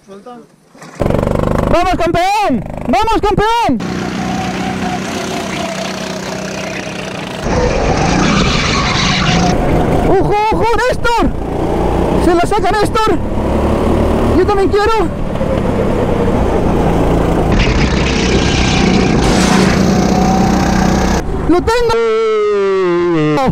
Suelta. ¡Vamos, campeón! ¡Vamos, campeón! ¡Ojo, ojo, Néstor! ¡Se la saca Néstor! ¡Yo también quiero! ¡Lo tengo!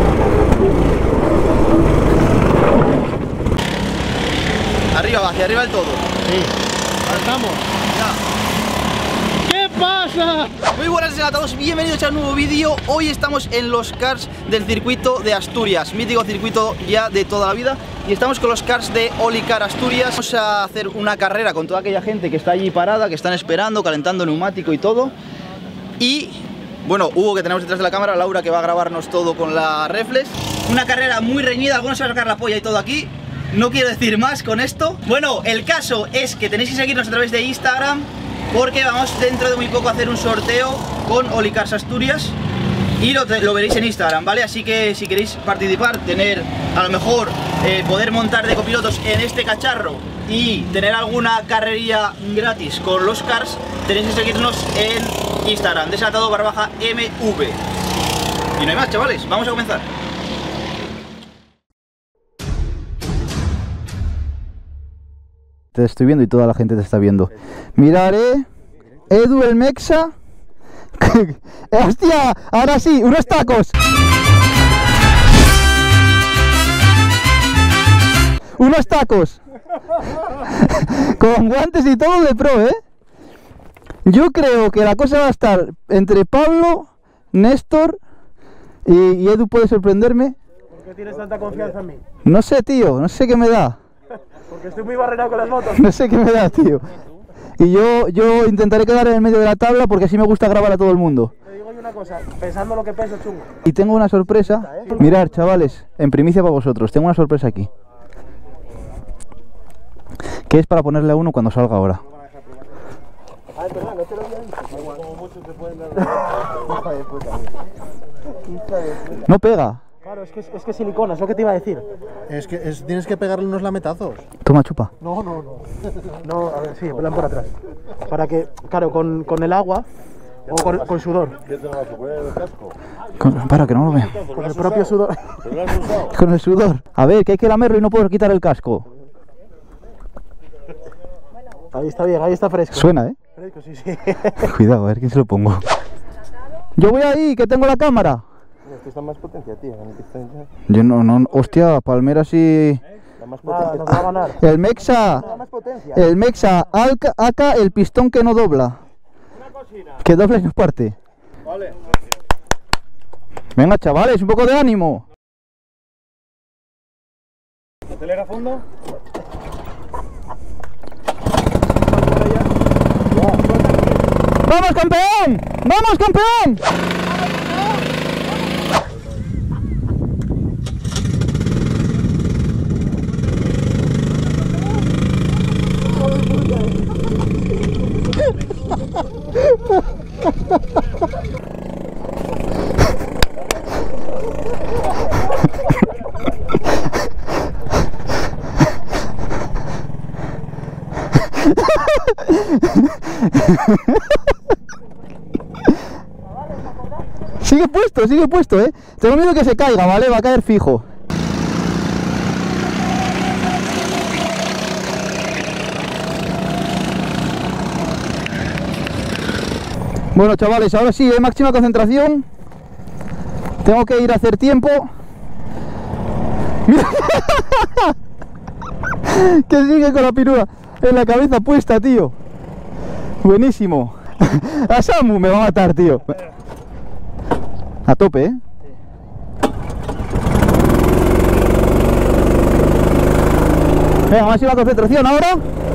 Arriba, hacia arriba del todo. Sí. Estamos. Ya. ¿Qué pasa? Muy buenas a todos, bienvenidos a un nuevo vídeo. Hoy estamos en los karts del circuito de Asturias, mítico circuito ya de toda la vida. Y estamos con los karts de Olicar Asturias. Vamos a hacer una carrera con toda aquella gente que está allí parada, que están esperando, calentando neumático y todo. Y bueno, Hugo, que tenemos detrás de la cámara, Laura, que va a grabarnos todo con la reflex. Una carrera muy reñida, algunos se van a sacar la polla y todo aquí. No quiero decir más con esto. Bueno, el caso es que tenéis que seguirnos a través de Instagram, porque vamos dentro de muy poco a hacer un sorteo con Olicars Asturias y lo veréis en Instagram, ¿vale? Así que si queréis participar, tener a lo mejor poder montar de copilotos en este cacharro y tener alguna carrerilla gratis con los cars, tenéis que seguirnos en Instagram, desatado_MV. Y no hay más, chavales, vamos a comenzar. Te estoy viendo y toda la gente te está viendo. Miraré. Edu el Mexa. ¡Hostia! Ahora sí, unos tacos. Unos tacos. Con guantes y todo de pro, ¿eh? Yo creo que la cosa va a estar entre Pablo, Néstor y Edu puede sorprenderme. ¿Por qué tienes tanta confianza en mí? No sé, tío, no sé qué me da. Porque estoy muy barrenado con las motos. No sé qué me da, tío. Y yo intentaré quedar en el medio de la tabla porque así me gusta grabar a todo el mundo. Te digo yo una cosa, pensando lo que peso, chungo. Y tengo una sorpresa. Mirad, chavales, en primicia para vosotros, tengo una sorpresa aquí. Que es para ponerle a uno cuando salga ahora. Ah, es verdad, no te lo había dicho. Como muchos te pueden dar. No pega. Claro, es que es silicona, es lo que te iba a decir. Tienes que pegarle unos lametazos. Toma, chupa. No. No, a ver, sí, plan por atrás. Para que, claro, con el agua o con sudor. ¿Qué te vas a poner el casco? Para que no lo vea. Con el propio sudor. ¿Pero lo has usado? Con el sudor. A ver, que hay que lamerlo y no puedo quitar el casco. Ahí está bien, ahí está fresco. Suena, ¿eh? Fresco, sí, sí. Cuidado, a ver quién se lo pongo. Yo voy ahí, que tengo la cámara. Esto está más potencia, tío. Yo no, hostia, Palmera sí. La más Nada, potencia. nos va a ganar. El Mexa, La más potencia. el Mexa, acá el pistón que no dobla. Que dobla y nos parte. Vale. Venga, chavales, un poco de ánimo. ¿Acelera a fondo? ¡Vamos, campeón! ¡Vamos, campeón! Sigue puesto, Tengo miedo que se caiga, ¿vale? Va a caer fijo. Bueno, chavales, ahora sí, máxima concentración. Tengo que ir a hacer tiempo. Mira. Que sigue con la pirula en la cabeza puesta, tío. Buenísimo. A Samu me va a matar, tío. A tope, ¿eh? Venga, máxima concentración ahora.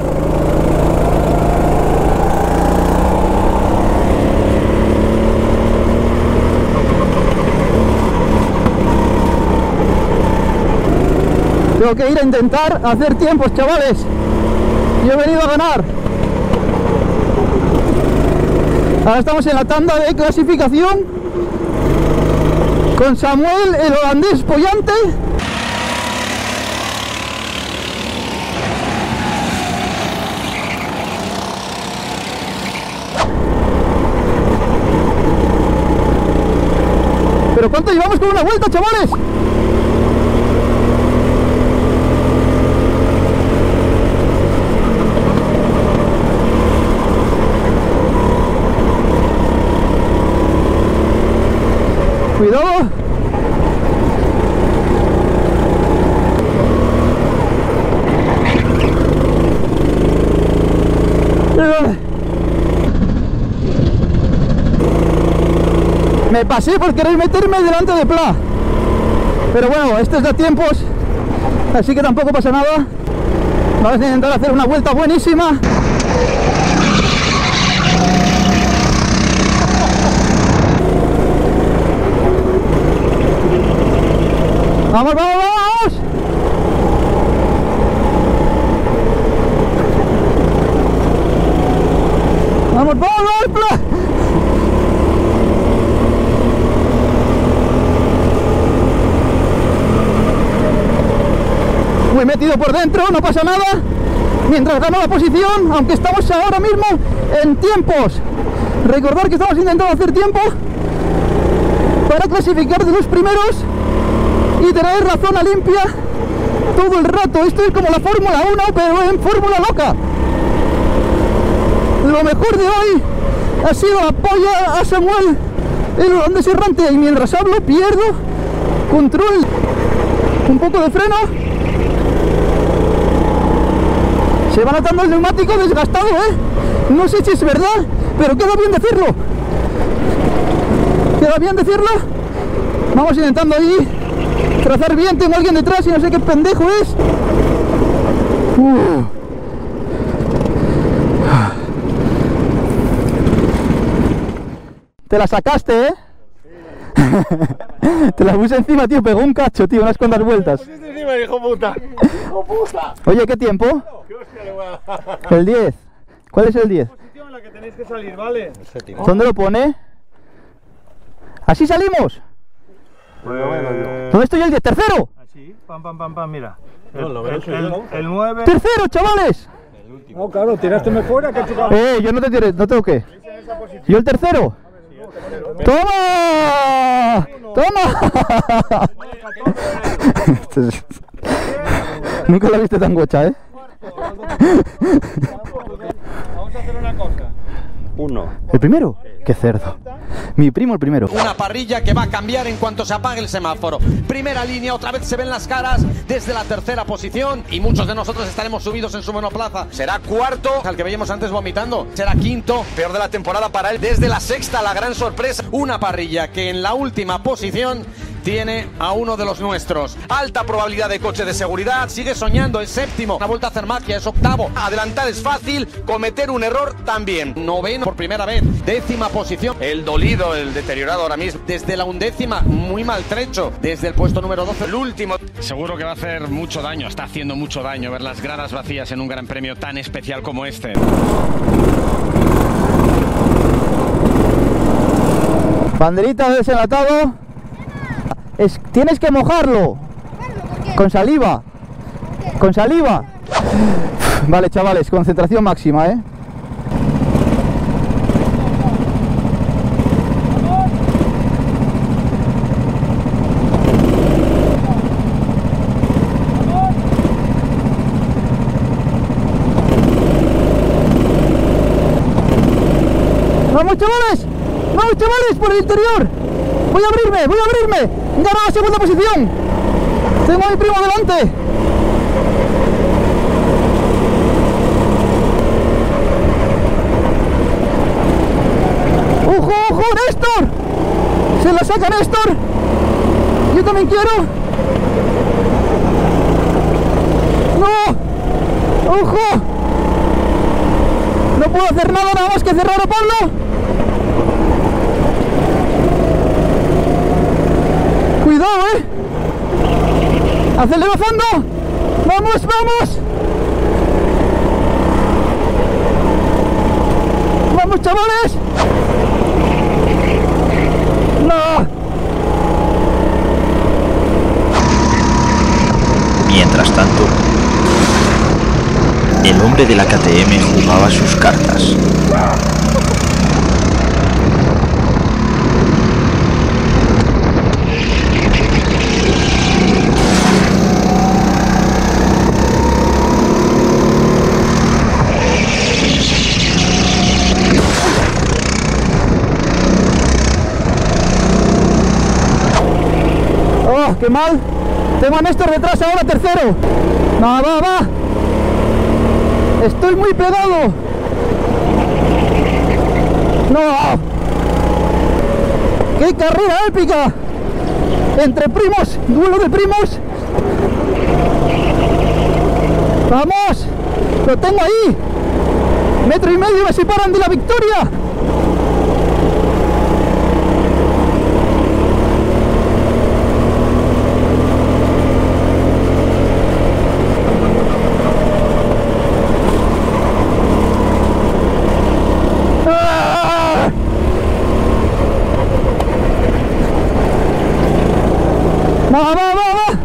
Tengo que ir a intentar hacer tiempos, chavales. Yo he venido a ganar. Ahora estamos en la tanda de clasificación con Samuel, el holandés pollante. momento y vamos con una vuelta, chavales. Cuidado. Me pasé por querer meterme delante de Pla. Pero bueno, esto es de tiempos, así que tampoco pasa nada. Vamos a intentar hacer una vuelta buenísima. ¡Vamos, vamos, vamos! ¡Vamos, vamos, Pla! Muy metido por dentro, no pasa nada. Mientras gano la posición, aunque estamos ahora mismo en tiempos. Recordar que estamos intentando hacer tiempo para clasificar de los primeros y tener la zona limpia todo el rato. Esto es como la Fórmula 1, pero en Fórmula loca. Lo mejor de hoy ha sido la polla a Samuel, el holandés errante, y mientras hablo pierdo control. Un poco de freno. Se va notando el neumático desgastado, No sé si es verdad, pero queda bien decirlo. Queda bien decirlo. Vamos intentando ahí trazar bien. Tengo a alguien detrás y no sé qué pendejo es. Te la sacaste, ¿eh? Te la puse encima, tío. Pegó un cacho, tío. Unas cuantas vueltas. Hijo puta. Hijo puta. Oye, ¿qué tiempo? ¿Qué hostia le voy a dar? El 10. ¿Cuál es el 10? Posición en la que tenéis que salir, ¿vale? ¿Dónde lo pone? ¿Así salimos? ¿Dónde estoy el 10? ¿Tercero? Así, pam, pam, pam, pam, mira. El 9. ¡Tercero, chavales! No, claro, tiraste fuera, que Yo no te tiré, no tengo que. ¿Yo el tercero? ¡Toma! ¡Toma! Nunca la viste tan gocha, ¿eh? Vamos a hacer una cosa. ¿El primero? ¡Qué cerdo! Mi primo el primero. Una parrilla que va a cambiar en cuanto se apague el semáforo. Primera línea, otra vez se ven las caras desde la tercera posición y muchos de nosotros estaremos subidos en su monoplaza. Será cuarto, al que veíamos antes vomitando. Será quinto, peor de la temporada para él. Desde la sexta, la gran sorpresa. Una parrilla que en la última posición tiene a uno de los nuestros. Alta probabilidad de coche de seguridad. Sigue soñando, es séptimo. Una vuelta a hacer magia, es octavo. Adelantar es fácil, cometer un error también. Noveno por primera vez. Décima posición. El dolido, el deteriorado ahora mismo. Desde la undécima, muy maltrecho. Desde el puesto número 12, el último. Seguro que va a hacer mucho daño, está haciendo mucho daño ver las gradas vacías en un gran premio tan especial como este. Banderita de desenlatado. Tienes que mojarlo. Con saliva. Con saliva. Vale, chavales, concentración máxima, ¿eh? ¡Vamos, chavales! ¡Vamos, chavales! ¡Por el interior! ¡Voy a abrirme! ¡Voy a abrirme! ¡Gano la segunda posición! ¡Tengo a mi primo delante! ¡Ojo, ojo! ¡Néstor! ¡Se la saca Néstor! ¡Yo también quiero! ¡No! ¡Ojo! No puedo hacer nada más que cerrar a Pablo. Cuidado, Acelero a fondo. Vamos, vamos. Vamos, chavales. No. Mientras tanto, el hombre de la KTM jugaba sus cartas. qué mal. Tengo a Néstor detrás ahora, tercero. Va, va, va. Estoy muy pegado. No. ¡Qué carrera épica! Entre primos, duelo de primos. ¡Vamos! ¡Lo tengo ahí! ¡Metro y medio me separan de la victoria! ¡Ah! ¡Va, va, va, va!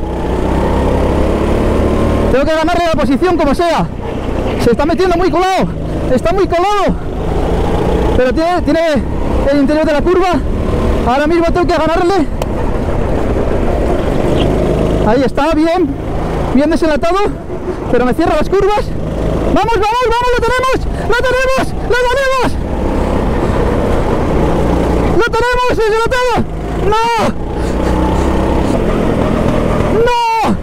Tengo que ganarle la posición como sea. Se está metiendo muy colado. Está muy colado. Pero tiene el interior de la curva. Ahora mismo tengo que ganarle. Ahí está, bien. Bien desenlatado. Pero me cierra las curvas. ¡Vamos, vamos, vamos! ¡Lo tenemos! ¡Lo tenemos! ¡Lo tenemos! ¡Lo tenemos! ¡Desenlatado! ¡No! ¡No!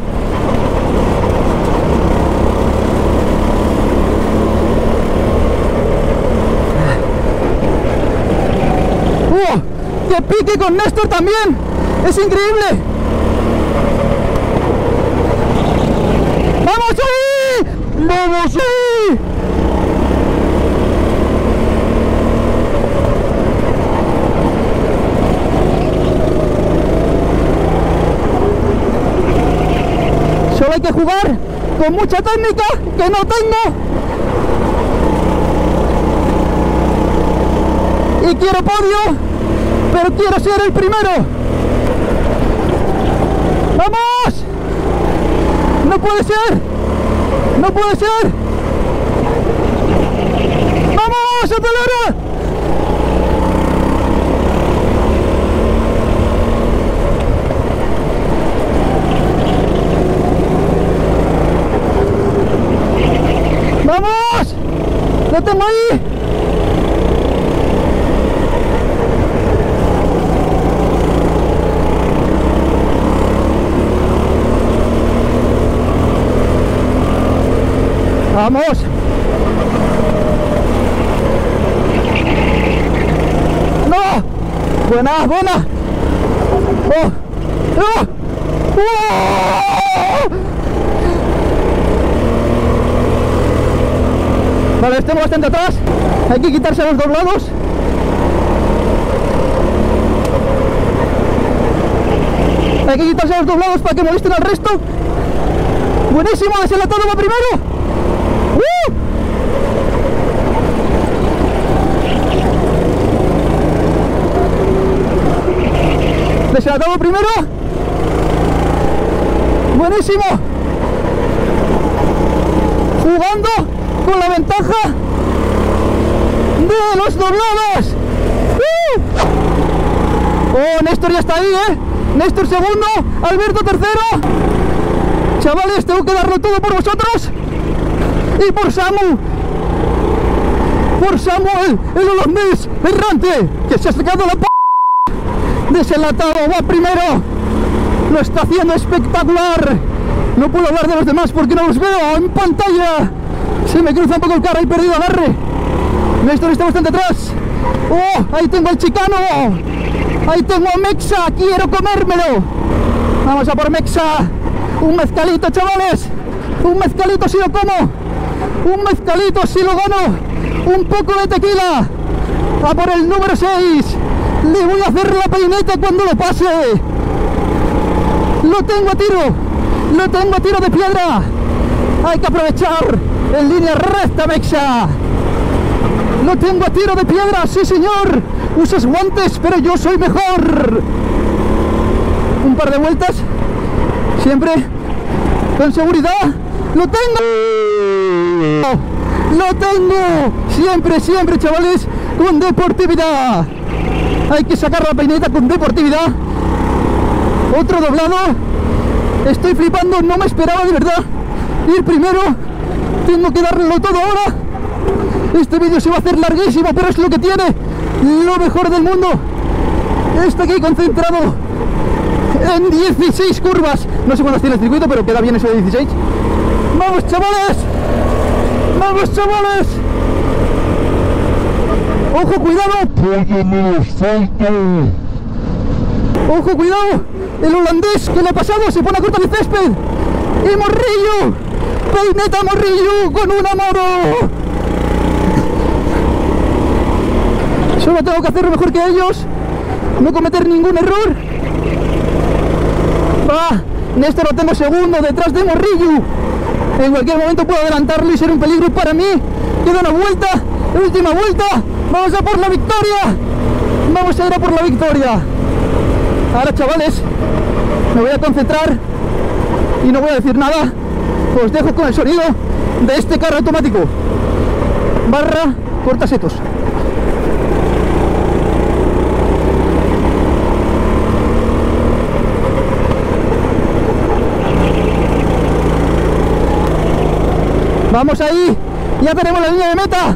¡Que pique con Néstor también! ¡Es increíble! ¡Vamos ahí! ¡Vamos ahí! Solo hay que jugar con mucha técnica que no tengo. Y quiero podio, pero quiero ser el primero. ¡Vamos! ¡No puede ser! ¡No puede ser! ¡Vamos! ¡Acelera! ¡Vamos! ¡Lo tengo ahí! ¡Vamos! ¡No! ¡Buena, buena! ¡Oh! ¡Oh! ¡Oh! Vale, tengo bastante atrás. Hay que quitarse los dos lados. Hay que quitarse los dos lados para que molesten al resto. Buenísimo, desenlatado va primero. Desenlatado primero. Buenísimo. Jugando con la ventaja de los doblados. Oh, Néstor ya está ahí, Néstor segundo, Alberto tercero. Chavales, tengo que darlo todo por vosotros. Y por Samu. Por Samuel, el holandés errante, que se ha sacado la p***. Desenlatado, va primero. Lo está haciendo espectacular. No puedo hablar de los demás porque no los veo en pantalla. Se me cruza un poco el cara y he perdido agarre. Néstor está bastante atrás. Oh, ahí tengo al chicano. Ahí tengo a Mexa, quiero comérmelo. Vamos a por Mexa. Un mezcalito, chavales. Un mezcalito si lo como. Un mezcalito si lo gano. Un poco de tequila. A por el número 6. Le voy a hacer la peineta cuando lo pase. Lo tengo a tiro. Lo tengo a tiro de piedra. Hay que aprovechar. En línea recta, Mexa. Lo tengo a tiro de piedra, sí señor. Usas guantes, pero yo soy mejor. Un par de vueltas. Siempre con seguridad. ¡Lo tengo! ¡Lo tengo! Siempre, siempre, chavales, con deportividad. Hay que sacar la peineta con deportividad. Otro doblado. Estoy flipando, no me esperaba de verdad ir primero. Tengo que darlo todo ahora. Este vídeo se va a hacer larguísimo, pero es lo que tiene. Lo mejor del mundo. Está aquí concentrado en 16 curvas. No sé cuántas tiene el circuito, pero queda bien eso de 16. ¡Vamos, chavales! ¡Vamos, chavales! ¡Ojo, cuidado! ¡Ojo, cuidado! El holandés, ¿qué le ha pasado? Se pone a cortar el césped. ¡Y Morrillo! ¡Peineta Morrillo con un amoro! Solo tengo que hacerlo mejor que ellos. No cometer ningún error. ¡Ah! Néstor lo tengo segundo detrás de Morrillo. En cualquier momento puedo adelantarlo y ser un peligro para mí. Queda una vuelta, última vuelta. Vamos a por la victoria. Vamos a ir a por la victoria. Ahora, chavales, me voy a concentrar y no voy a decir nada. Os dejo con el sonido de este carro automático. Barra cortasetos. Vamos ahí, ya tenemos la línea de meta.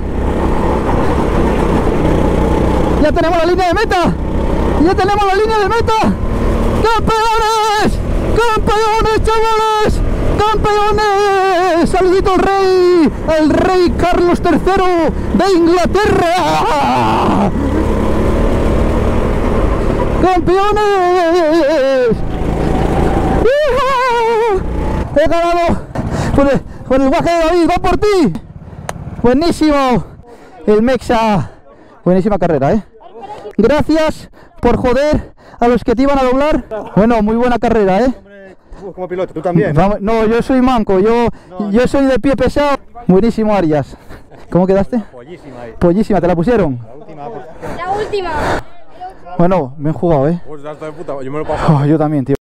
Ya tenemos la línea de meta. Ya tenemos la línea de meta. ¡Campeones! ¡Campeones, chavales! ¡Campeones! ¡Saludito al rey! ¡El rey Carlos III de Inglaterra! ¡Campeones! ¡He ganado! Por el guaje de David, ¡va por ti! ¡Buenísimo! El Mexa. Buenísima carrera, ¿eh? Gracias por joder a los que te iban a doblar. Bueno, muy buena carrera, ¿eh? Como piloto, tú también. Vamos, no, yo soy manco, yo soy de pie pesado. Buenísimo, Arias. ¿Cómo quedaste? Pollísima ahí. Pollísima, ¿te la pusieron? La última. Bueno, bien jugado, ¿eh? Pues hasta de puta, yo me lo paso. Oh, yo también, tío.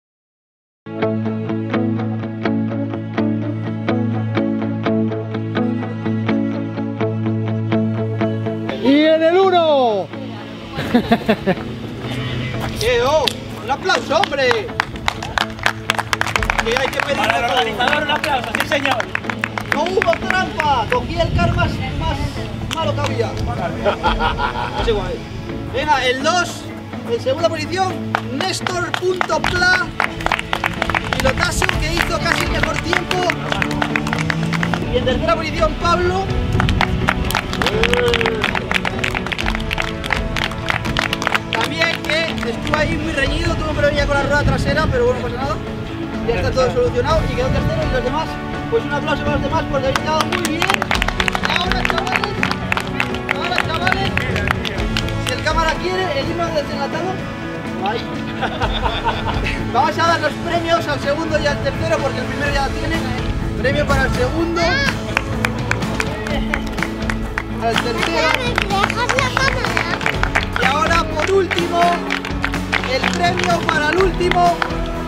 ¡Y en el 1! ¡Oh! ¡Un aplauso, hombre! Que hay que pedir Para el organizador un aplauso, sí señor. ¡No hubo trampa! Cogí el car más malo que había. Es igual. Venga, el 2, en segunda posición, Néstor.pla. Pilotazo que hizo casi el mejor tiempo. Y en tercera posición, Pablo. También que estuvo ahí muy reñido, tuvo un problema con la rueda trasera, pero bueno, no pasa nada. Ya está todo solucionado y quedó tercero. Y los demás, pues un aplauso para los demás porque habéis quedado muy bien. Y ahora, chavales, si el cámara quiere, el himno desenlatado, ahí. Vamos a dar los premios al segundo y al tercero porque el primero ya lo tiene. Premio para el segundo. Al tercero. Y ahora por último, el premio para el último,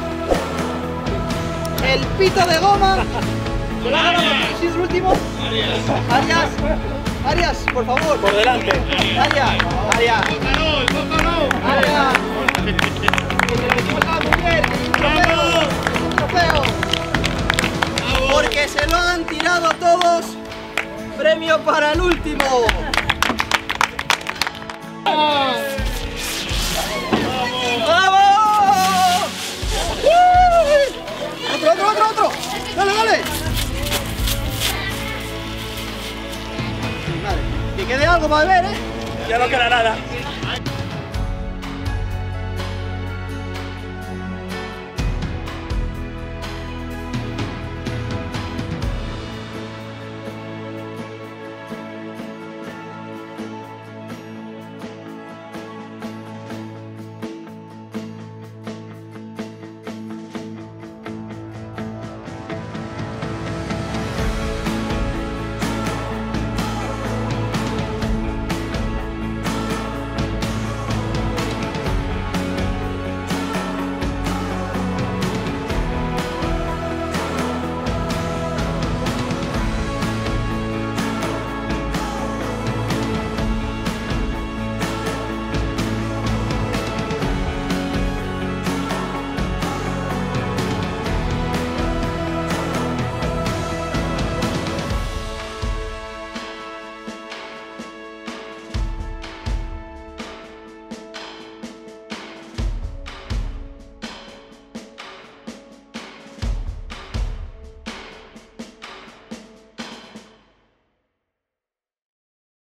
el pito de goma. ¿Sí es el último? Arias, por favor. Por delante. Arias. Que se lo hicimos a la mujer, un trofeo. Porque se lo han tirado todos. Premio para el último. ¡Bravo! ¡Otro! ¡Dale! Vale. Que quede algo para beber, ¿eh? Ya no queda nada.